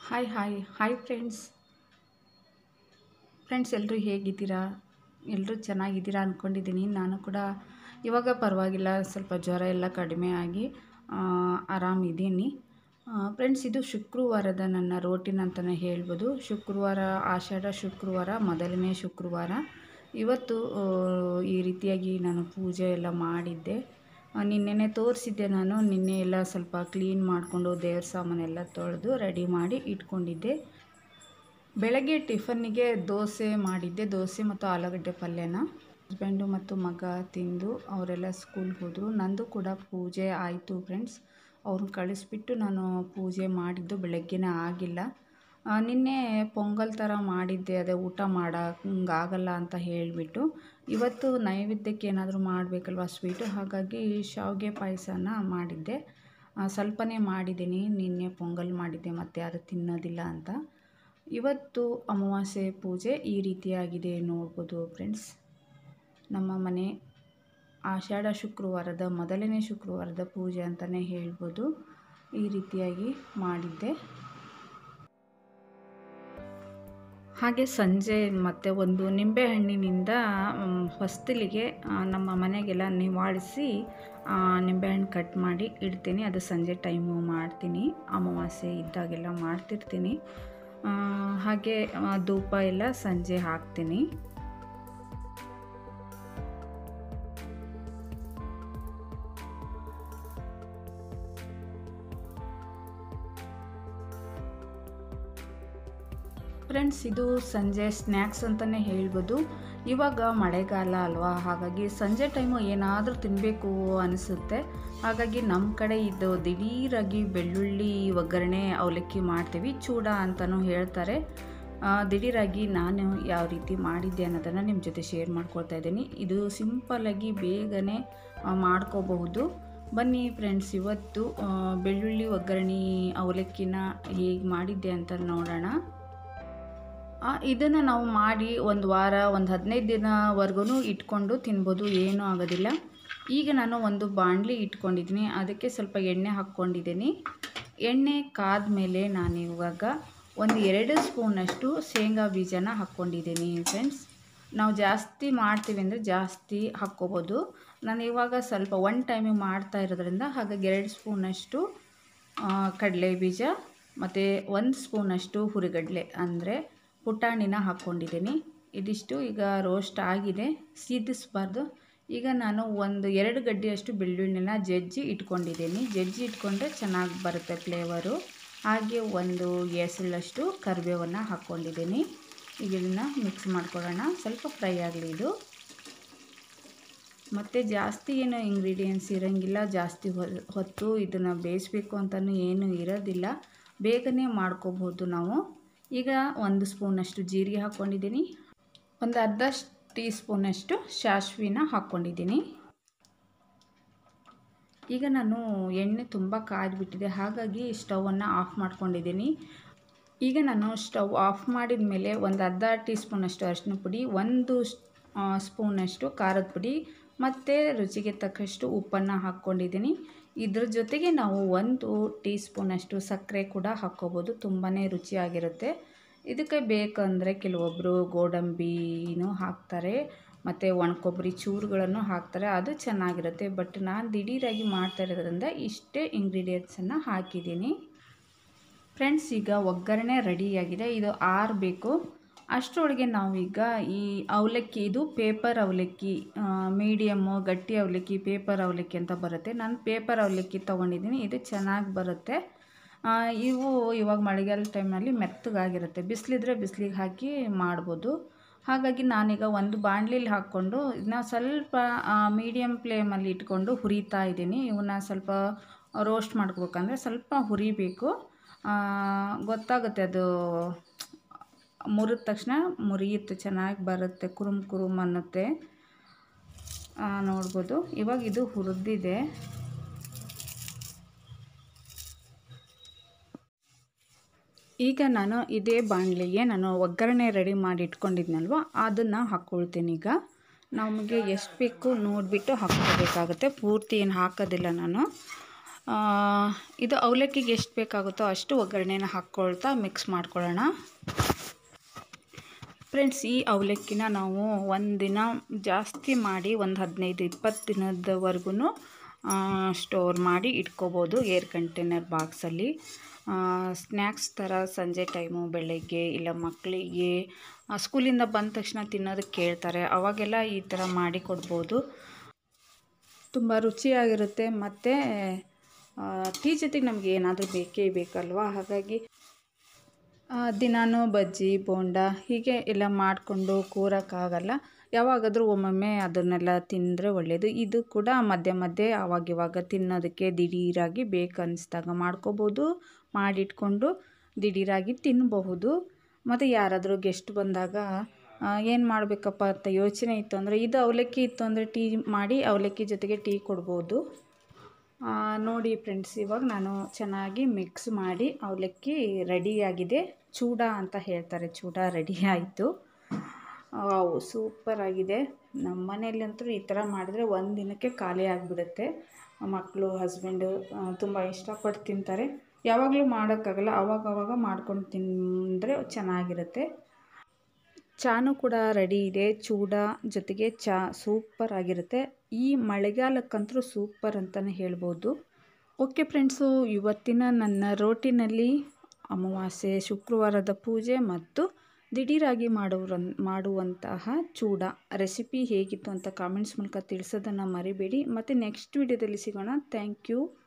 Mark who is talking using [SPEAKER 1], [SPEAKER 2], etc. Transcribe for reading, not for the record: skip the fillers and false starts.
[SPEAKER 1] Hi friends ಎಲ್ಲರೂ ಹೇಗಿದ್ದೀರಾ? ಎಲ್ಲರೂ ಚೆನ್ನಾಗಿದ್ದೀರಾ ಅಂದ್ಕೊಂಡಿದ್ದೀನಿ. ನಾನು ಕೂಡ ಇವಾಗ ಪರವಾಗಿಲ್ಲ, ಸ್ವಲ್ಪ ಜ್ವರ ಎಲ್ಲ ಕಡಿಮೆ ಆಗಿ ಆರಾಮಿದ್ದೀನಿ. ಫ್ರೆಂಡ್ಸ್, ಇದು ಶುಕ್ರವಾರದ ನನ್ನ ರೋಟೀನ್ ಅಂತಲೇ ಹೇಳ್ಬೋದು. ಶುಕ್ರವಾರ, ಆಷಾಢ ಶುಕ್ರವಾರ, ಮೊದಲನೇ ಶುಕ್ರವಾರ. ಇವತ್ತು ಈ ರೀತಿಯಾಗಿ ನಾನು ಪೂಜೆ ಎಲ್ಲ ಮಾಡಿದ್ದೆ. ನಿನ್ನೆನೇ ತೋರಿಸಿದ್ದೆ. ನಾನು ನಿನ್ನೆ ಎಲ್ಲ ಸ್ವಲ್ಪ ಕ್ಲೀನ್ ಮಾಡಿಕೊಂಡು ದೇವ್ರ ಸಾಮಾನೆಲ್ಲ ತೊಳೆದು ರೆಡಿ ಮಾಡಿ ಇಟ್ಕೊಂಡಿದ್ದೆ. ಬೆಳಗ್ಗೆ ಟಿಫನ್ನಿಗೆ ದೋಸೆ ಮಾಡಿದ್ದೆ. ದೋಸೆ ಮತ್ತು ಆಲೂಗಡ್ಡೆ ಪಲ್ಯನ ಹಸ್ಬೆಂಡು ಮತ್ತು ಮಗ ತಿಂದು ಅವರೆಲ್ಲ ಸ್ಕೂಲ್ಗೆ ಹೋದರು. ನಂದು ಕೂಡ ಪೂಜೆ ಆಯಿತು ಫ್ರೆಂಡ್ಸ್. ಅವ್ರನ್ನ ಕಳಿಸ್ಬಿಟ್ಟು ನಾನು ಪೂಜೆ ಮಾಡಿದ್ದು ಬೆಳಗ್ಗೆನೇ ಆಗಿಲ್ಲ. ನಿನ್ನೆ ಪೊಂಗಲ್ ಥರ ಮಾಡಿದ್ದೆ, ಅದೇ ಊಟ ಮಾಡೋಂಗಾಗಲ್ಲ ಅಂತ ಹೇಳಿಬಿಟ್ಟು ಇವತ್ತು ನೈವೇದ್ಯಕ್ಕೆ ಏನಾದರೂ ಮಾಡಬೇಕಲ್ವ ಸ್ವೀಟು, ಹಾಗಾಗಿ ಶಾವಿಗೆ ಪಾಯಸನ ಮಾಡಿದ್ದೆ. ಸ್ವಲ್ಪನೇ ಮಾಡಿದ್ದೀನಿ. ನಿನ್ನೆ ಪೊಂಗಲ್ ಮಾಡಿದ್ದೆ, ಮತ್ತು ಯಾರು ತಿನ್ನೋದಿಲ್ಲ ಅಂತ. ಇವತ್ತು ಅಮಾವಾಸ್ಯೆ ಪೂಜೆ ಈ ರೀತಿಯಾಗಿದೆ ನೋಡ್ಬೋದು ಫ್ರೆಂಡ್ಸ್. ನಮ್ಮ ಮನೆ ಆಷಾಢ ಶುಕ್ರವಾರದ ಮೊದಲನೇ ಶುಕ್ರವಾರದ ಪೂಜೆ ಅಂತಲೇ ಹೇಳ್ಬೋದು. ಈ ರೀತಿಯಾಗಿ ಮಾಡಿದ್ದೆ. ಹಾಗೆ ಸಂಜೆ ಮತ್ತು ಒಂದು ನಿಂಬೆಹಣ್ಣಿನಿಂದ ಹೊಸ್ತಿಲಿಗೆ ನಮ್ಮ ಮನೆಗೆಲ್ಲ ನಿವಾಳಿಸಿ ನಿಂಬೆಹಣ್ಣು ಕಟ್ ಮಾಡಿ ಇಡ್ತೀನಿ. ಅದು ಸಂಜೆ ಟೈಮು ಮಾಡ್ತೀನಿ, ಅಮಾವಾಸ್ಯೆ ಇದ್ದಾಗೆಲ್ಲ ಮಾಡ್ತಿರ್ತೀನಿ. ಹಾಗೆ ಧೂಪ ಎಲ್ಲ ಸಂಜೆ ಹಾಕ್ತೀನಿ. ಫ್ರೆಂಡ್ಸ್, ಇದು ಸಂಜೆ ಸ್ನ್ಯಾಕ್ಸ್ ಅಂತಲೇ ಹೇಳ್ಬೋದು. ಇವಾಗ ಮಳೆಗಾಲ ಅಲ್ವಾ, ಹಾಗಾಗಿ ಸಂಜೆ ಟೈಮು ಏನಾದರೂ ತಿನ್ನಬೇಕು ಅನಿಸುತ್ತೆ. ಹಾಗಾಗಿ ನಮ್ಮ ಕಡೆ ಇದು ದಿಢೀರಾಗಿ ಬೆಳ್ಳುಳ್ಳಿ ಒಗ್ಗರಣೆ ಅವಲಕ್ಕಿ ಮಾಡ್ತೀವಿ, ಚೂಡ ಅಂತಲೂ ಹೇಳ್ತಾರೆ. ದಿಢೀರಾಗಿ ನಾನು ಯಾವ ರೀತಿ ಮಾಡಿದ್ದೆ ಅನ್ನೋದನ್ನು ನಿಮ್ಮ ಜೊತೆ ಶೇರ್ ಮಾಡ್ಕೊಳ್ತಾ ಇದ್ದೀನಿ. ಇದು ಸಿಂಪಲ್ಲಾಗಿ ಬೇಗನೆ ಮಾಡ್ಕೋಬಹುದು. ಬನ್ನಿ ಫ್ರೆಂಡ್ಸ್, ಇವತ್ತು ಬೆಳ್ಳುಳ್ಳಿ ಒಗ್ಗರಣೆ ಅವಲಕ್ಕಿನ ಹೇಗೆ ಮಾಡಿದ್ದೆ ಅಂತ ನೋಡೋಣ. ಇದನ್ನು ನಾವು ಮಾಡಿ ಒಂದು ವಾರ, ಒಂದು 15 ದಿನವರೆಗೂ ಇಟ್ಕೊಂಡು ತಿನ್ಬೋದು, ಏನೂ ಆಗೋದಿಲ್ಲ. ಈಗ ನಾನು ಒಂದು ಬಾಣಲಿ ಇಟ್ಕೊಂಡಿದ್ದೀನಿ, ಅದಕ್ಕೆ ಸ್ವಲ್ಪ ಎಣ್ಣೆ ಹಾಕ್ಕೊಂಡಿದ್ದೀನಿ. ಎಣ್ಣೆ ಕಾದ ಮೇಲೆ ನಾನು ಇವಾಗ ಒಂದು 2 ಸ್ಪೂನಷ್ಟು ಶೇಂಗಾ ಬೀಜನ ಹಾಕ್ಕೊಂಡಿದ್ದೀನಿ ಫ್ರೆಂಡ್ಸ್. ನಾವು ಜಾಸ್ತಿ ಮಾಡ್ತೀವಿ ಅಂದರೆ ಜಾಸ್ತಿ ಹಾಕ್ಕೋಬೋದು. ನಾನು ಇವಾಗ ಸ್ವಲ್ಪ ಒನ್ ಟೈಮಿಗೆ ಮಾಡ್ತಾ ಇರೋದ್ರಿಂದ ಹಾಗಾಗಿ 2 ಸ್ಪೂನಷ್ಟು ಕಡಲೆ ಬೀಜ ಮತ್ತು 1 ಸ್ಪೂನಷ್ಟು ಹುರಿಗಡಲೆ ಅಂದರೆ ಪುಟಾಣಿನ ಹಾಕ್ಕೊಂಡಿದ್ದೀನಿ. ಇದಿಷ್ಟು ಈಗ ರೋಸ್ಟ್ ಆಗಿದೆ, ಸೀದಿಸಬಾರ್ದು. ಈಗ ನಾನು ಒಂದು 2 ಗಡ್ಡೆಯಷ್ಟು ಬೆಳ್ಳುಳ್ಳಿನ ಜಜ್ಜಿ ಇಟ್ಕೊಂಡಿದ್ದೀನಿ. ಜಜ್ಜಿ ಇಟ್ಕೊಂಡ್ರೆ ಚೆನ್ನಾಗಿ ಬರುತ್ತೆ ಫ್ಲೇವರು. ಹಾಗೆ ಒಂದು ಎಸಳಷ್ಟು ಕರಿಬೇವನ್ನು ಹಾಕ್ಕೊಂಡಿದ್ದೀನಿ. ಈಗ ಇದನ್ನು ಮಿಕ್ಸ್ ಮಾಡ್ಕೊಳ್ಳೋಣ. ಸ್ವಲ್ಪ ಫ್ರೈ ಆಗಲಿ ಇದು. ಮತ್ತು ಜಾಸ್ತಿ ಏನು ಇಂಗ್ರೀಡಿಯೆಂಟ್ಸ್ ಇರೋಂಗಿಲ್ಲ, ಜಾಸ್ತಿ ಹೊತ್ತು ಇದನ್ನು ಬೇಯಿಸಬೇಕು ಅಂತಲೂ ಏನೂ ಇರೋದಿಲ್ಲ, ಬೇಗನೆ ಮಾಡ್ಕೋಬೋದು ನಾವು. ಈಗ 1 ಸ್ಪೂನಷ್ಟು ಜೀರಿಗೆ ಹಾಕ್ಕೊಂಡಿದ್ದೀನಿ, ಒಂದು ಅರ್ಧ ಟೀ ಸ್ಪೂನಷ್ಟು ಸಾಸಿವೆನ ಹಾಕ್ಕೊಂಡಿದ್ದೀನಿ. ಈಗ ನಾನು ಎಣ್ಣೆ ತುಂಬ ಕಾಯ್ದುಬಿಟ್ಟಿದೆ, ಹಾಗಾಗಿ ಸ್ಟವನ್ನು ಆಫ್ ಮಾಡ್ಕೊಂಡಿದ್ದೀನಿ. ಈಗ ನಾನು ಸ್ಟವ್ ಆಫ್ ಮಾಡಿದ ಮೇಲೆ ಒಂದು ಅರ್ಧ ಟೀ ಸ್ಪೂನಷ್ಟು ಅರಿಶಿನ ಪುಡಿ, 1 ಸ್ಪೂನಷ್ಟು ಖಾರದ ಪುಡಿ ಮತ್ತು ರುಚಿಗೆ ತಕ್ಕಷ್ಟು ಉಪ್ಪನ್ನು ಹಾಕ್ಕೊಂಡಿದ್ದೀನಿ. ಇದ್ರ ಜೊತೆಗೆ ನಾವು 1 ಟೀ ಸ್ಪೂನಷ್ಟು ಸಕ್ಕರೆ ಕೂಡ ಹಾಕ್ಕೋಬೋದು, ತುಂಬಾ ರುಚಿಯಾಗಿರುತ್ತೆ. ಇದಕ್ಕೆ ಬೇಕಂದರೆ ಕೆಲವೊಬ್ಬರು ಗೋಡಂಬಿನೂ ಹಾಕ್ತಾರೆ ಮತ್ತು ಒಣಕೊಬ್ಬರಿ ಚೂರುಗಳನ್ನು ಹಾಕ್ತಾರೆ, ಅದು ಚೆನ್ನಾಗಿರುತ್ತೆ. ಬಟ್ ನಾನು ದಿಢೀರಾಗಿ ಮಾಡ್ತಾ ಇರೋದ್ರಿಂದ ಇಷ್ಟೇ ಇಂಗ್ರೀಡಿಯೆಂಟ್ಸನ್ನು ಹಾಕಿದ್ದೀನಿ ಫ್ರೆಂಡ್ಸ್. ಈಗ ಒಗ್ಗರಣೆ ರೆಡಿಯಾಗಿದೆ, ಇದು ಆರಬೇಕು. ಅಷ್ಟರೊಳಗೆ ನಾವೀಗ ಈ ಅವಲಕ್ಕಿ, ಇದು ಪೇಪರ್ ಅವಲಕ್ಕಿ, ಮೀಡಿಯಮ್ಮು ಗಟ್ಟಿ ಅವಲಕ್ಕಿ, ಪೇಪರ್ ಅವಲಕ್ಕಿ ಅಂತ ಬರುತ್ತೆ. ನಾನು ಪೇಪರ್ ಅವಲಕ್ಕಿ ತೊಗೊಂಡಿದ್ದೀನಿ, ಇದು ಚೆನ್ನಾಗಿ ಬರುತ್ತೆ. ಇವು ಇವಾಗ ಮಳೆಗಾಲ ಟೈಮ್ನಲ್ಲಿ ಮೆತ್ತಗಾಗಿರುತ್ತೆ, ಬಿಸಿಲಿದ್ರೆ ಬಿಸಿಲಿಗೆ ಹಾಕಿ ಮಾಡ್ಬೋದು. ಹಾಗಾಗಿ ನಾನೀಗ ಒಂದು ಬಾಣಲಿಲಿ ಹಾಕ್ಕೊಂಡು ಇದನ್ನ ಸ್ವಲ್ಪ ಮೀಡಿಯಮ್ ಫ್ಲೇಮಲ್ಲಿ ಇಟ್ಕೊಂಡು ಹುರಿತಾ ಇದ್ದೀನಿ. ಇವನ್ನ ಸ್ವಲ್ಪ ರೋಸ್ಟ್ ಮಾಡ್ಕೋಬೇಕಂದ್ರೆ ಸ್ವಲ್ಪ ಹುರಿಬೇಕು, ಗೊತ್ತಾಗುತ್ತೆ. ಅದು ಮುರಿದ ತಕ್ಷಣ ಮುರಿಯುತ್ತೆ, ಚೆನ್ನಾಗಿ ಬರುತ್ತೆ, ಕುರುಮ್ ಅನ್ನುತ್ತೆ, ನೋಡ್ಬೋದು. ಇವಾಗ ಇದು ಹುರಿದಿದೆ. ಈಗ ನಾನು ಇದೇ ಬಾಣಲಿಗೆ ನಾನು ಒಗ್ಗರಣೆ ರೆಡಿ ಮಾಡಿ ಇಟ್ಕೊಂಡಿದ್ನಲ್ವ, ಅದನ್ನು ಹಾಕ್ಕೊಳ್ತೀನಿ. ಈಗ ನಮಗೆ ಎಷ್ಟು ಬೇಕು ನೋಡಿಬಿಟ್ಟು ಹಾಕ್ಕೋಬೇಕಾಗುತ್ತೆ, ಪೂರ್ತಿ ಏನು ಹಾಕೋದಿಲ್ಲ ನಾನು. ಇದು ಅವಲಕ್ಕಿಗೆ ಎಷ್ಟು ಬೇಕಾಗುತ್ತೋ ಅಷ್ಟು ಒಗ್ಗರಣೆನ ಹಾಕ್ಕೊಳ್ತಾ ಮಿಕ್ಸ್ ಮಾಡ್ಕೊಳ್ಳೋಣ. ಫ್ರೆಂಡ್ಸ್, ಈ ಅವಲಕ್ಕಿನ ನಾವು ಒಂದಿನ ಜಾಸ್ತಿ ಮಾಡಿ ಒಂದು 15-20 ದಿನದವರೆಗೂ ಸ್ಟೋರ್ ಮಾಡಿ ಇಟ್ಕೋಬೋದು ಏರ್ ಕಂಟೈನರ್ ಬಾಕ್ಸಲ್ಲಿ. ಸ್ನ್ಯಾಕ್ಸ್ ಥರ ಸಂಜೆ ಟೈಮು, ಬೆಳಗ್ಗೆ ಇಲ್ಲ ಮಕ್ಕಳಿಗೆ ಸ್ಕೂಲಿಂದ ಬಂದ ತಕ್ಷಣ ತಿನ್ನೋದಕ್ಕೆ ಕೇಳ್ತಾರೆ, ಅವಾಗೆಲ್ಲ ಈ ಥರ ಮಾಡಿ ಕೊಡ್ಬೋದು. ತುಂಬ ರುಚಿಯಾಗಿರುತ್ತೆ. ಮತ್ತು ಟೀ ಜೊತೆಗೆ ನಮಗೆ ಏನಾದರೂ ಬೇಕೇ ಬೇಕಲ್ವ, ಹಾಗಾಗಿ ದಿನಾನೂ ಬಜ್ಜಿ ಬೋಂಡ ಹೀಗೆ ಎಲ್ಲ ಮಾಡಿಕೊಂಡು ಕೂರೋಕ್ಕಾಗಲ್ಲ. ಯಾವಾಗಾದರೂ ಒಮ್ಮೊಮ್ಮೆ ಅದನ್ನೆಲ್ಲ ತಿಂದರೆ ಒಳ್ಳೆಯದು. ಇದು ಕೂಡ ಮಧ್ಯೆ ಮಧ್ಯೆ ಆವಾಗಿವಾಗ ತಿನ್ನೋದಕ್ಕೆ ದಿಢೀರಾಗಿ ಬೇಕನ್ನಿಸ್ದಾಗ ಮಾಡ್ಕೋಬೋದು, ಮಾಡಿಟ್ಕೊಂಡು ದಿಢೀರಾಗಿ ತಿನ್ನಬಹುದು. ಮತ್ತು ಯಾರಾದರೂ ಗೆಸ್ಟ್ ಬಂದಾಗ ಏನು ಮಾಡಬೇಕಪ್ಪ ಅಂತ ಯೋಚನೆ ಇತ್ತು ಅಂದರೆ, ಇದು ಅವಲಕ್ಕಿ ಇತ್ತು ಅಂದರೆ ಟೀ ಮಾಡಿ ಅವಲಕ್ಕಿ ಜೊತೆಗೆ ಟೀ ಕೊಡ್ಬೋದು. ನೋಡಿ ಫ್ರೆಂಡ್ಸ್, ಇವಾಗ ನಾನು ಚೆನ್ನಾಗಿ ಮಿಕ್ಸ್ ಮಾಡಿ ಅವಲಕ್ಕಿ ರೆಡಿಯಾಗಿದೆ. ಚೂಡ ಅಂತ ಹೇಳ್ತಾರೆ, ಚೂಡ ರೆಡಿ ಆಯಿತು. ಸೂಪರಾಗಿದೆ. ನಮ್ಮ ಮನೆಯಲ್ಲಂತೂ ಈ ಥರ ಮಾಡಿದ್ರೆ ಒಂದು ದಿನಕ್ಕೆ ಖಾಲಿ ಆಗಿಬಿಡುತ್ತೆ. ಮಕ್ಕಳು, ಹಸ್ಬೆಂಡು ತುಂಬ ಇಷ್ಟಪಟ್ಟು ತಿಂತಾರೆ. ಯಾವಾಗಲೂ ಮಾಡೋಕ್ಕಾಗಲ್ಲ, ಆವಾಗವಾಗ ಮಾಡ್ಕೊಂಡು ತಿಂದರೆ ಚೆನ್ನಾಗಿರುತ್ತೆ. ಚಾನು ಕೂಡ ರೆಡಿ ಇದೆ. ಚೂಡ ಜೊತೆಗೆ ಚಾ ಸೂಪರಾಗಿರುತ್ತೆ. ಈ ಮಳೆಗಾಲಕ್ಕಂತೂ ಸೂಪರ್ ಅಂತಲೇ ಹೇಳ್ಬೋದು. ಓಕೆ ಫ್ರೆಂಡ್ಸು, ಇವತ್ತಿನ ನನ್ನ ರೋಟಿನಲ್ಲಿ ಅಮಾವಾಸ್ಯೆ, ಶುಕ್ರವಾರದ ಪೂಜೆ ಮತ್ತು ದಿಢೀರಾಗಿ ಮಾಡುವಂತಹ ಚೂಡ ರೆಸಿಪಿ ಹೇಗಿತ್ತು ಅಂತ ಕಾಮೆಂಟ್ಸ್ ಮೂಲಕ ತಿಳಿಸೋದನ್ನು ಮರಿಬೇಡಿ. ಮತ್ತು ನೆಕ್ಸ್ಟ್ ವಿಡಿಯೋದಲ್ಲಿ ಸಿಗೋಣ. Thank you.